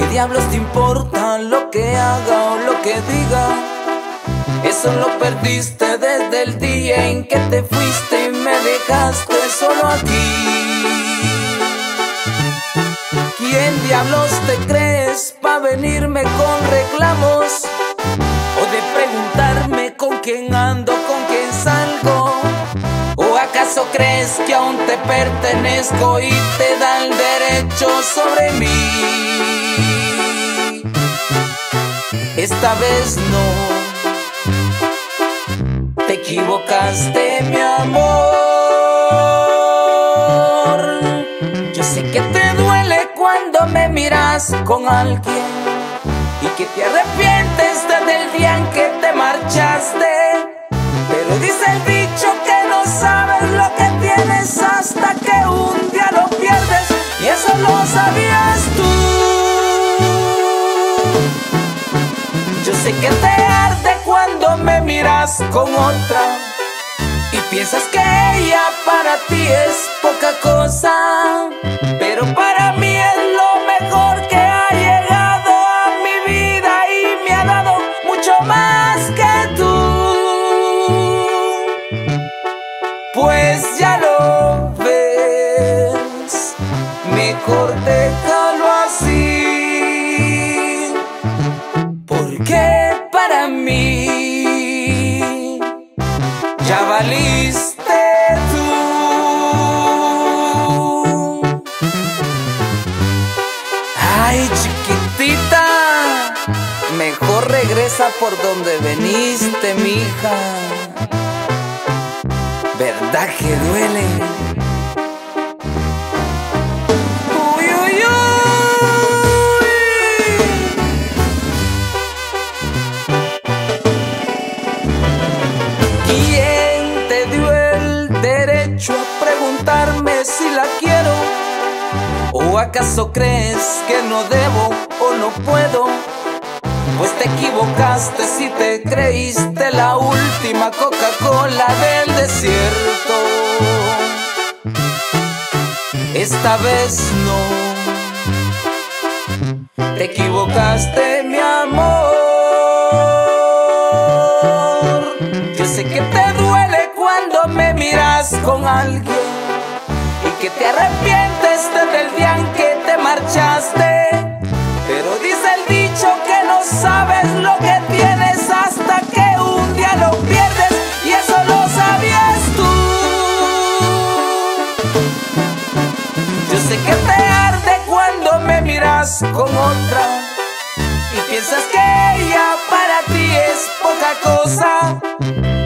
diablos te importa lo que haga o lo que diga? Eso lo perdiste desde el día en que te fuiste y me dejaste solo aquí. ¿Quién diablos te crees pa' venirme con reclamos? O de preguntarme con quién ando, con quién salgo. ¿O acaso crees que aún te pertenezco y te da el derecho sobre mí? Esta vez no. Te equivocaste, mi amor. Yo sé que te duele cuando me miras con alguien y que te arrepientes desde el día en que te marchaste. Pero dice el dicho que no sabes lo que tienes hasta que un día lo pierdes, y eso lo sabías tú. Yo sé que te arde cuando me miras con otra y piensas que ella para ti es poca cosa, pero para mí es lo mejor que ha llegado a mi vida y me ha dado mucho más que tú. Pues ya lo ves, mejor déjalo así, porque para mí ya valiste tú. Ay, chiquitita, mejor regresa por donde veniste, mija. ¿Verdad que duele? Uy, uy, uy. ¿Quién te dio el derecho a preguntarme si la quiero? ¿O acaso crees que no debo o no puedo? Pues te equivocaste si te creíste la última Coca-Cola del desierto. Esta vez no. Te equivocaste, mi amor. Yo sé que te duele cuando me miras con alguien y que te arrepientes desde el día en que te marchaste. Pero dice el dicho que no sabes lo que tienes hasta que un día lo pierdes, y eso lo sabías tú. Yo sé que te arde cuando me miras con otra y piensas que ella para ti es poca cosa,